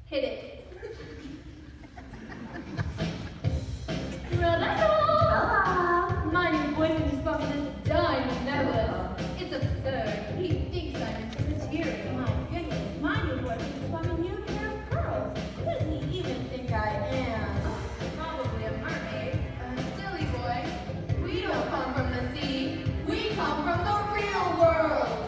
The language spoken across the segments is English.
Hit it. Rebella! My new boyfriend just bought me this diamond necklace. It's absurd. He thinks I'm into material. My goodness, my new boyfriend just bought me a new pair of pearls. Who does he even think I am? Probably a mermaid. Silly boy. We don't come from the sea. We come from the real world.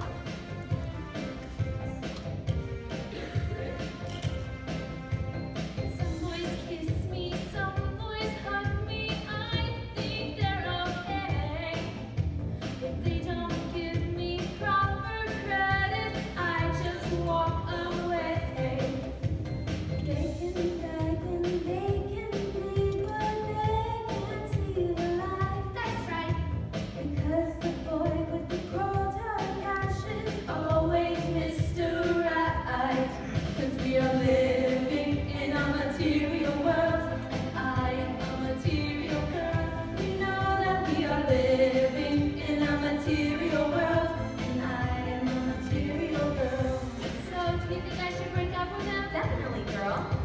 Some boys kiss me, some boys hug me. I think they're okay. If they don't give me proper credit, I just walk away. They can beg and they can plead, but they can't see the light. That's right. Because the boy with the cold hard cash is always Mr. Right. 'Cause we are living in a material world, and I am a material girl. We know that we are living in a material world, and I am a material girl. So, do you think I should break up with him? Definitely, girl.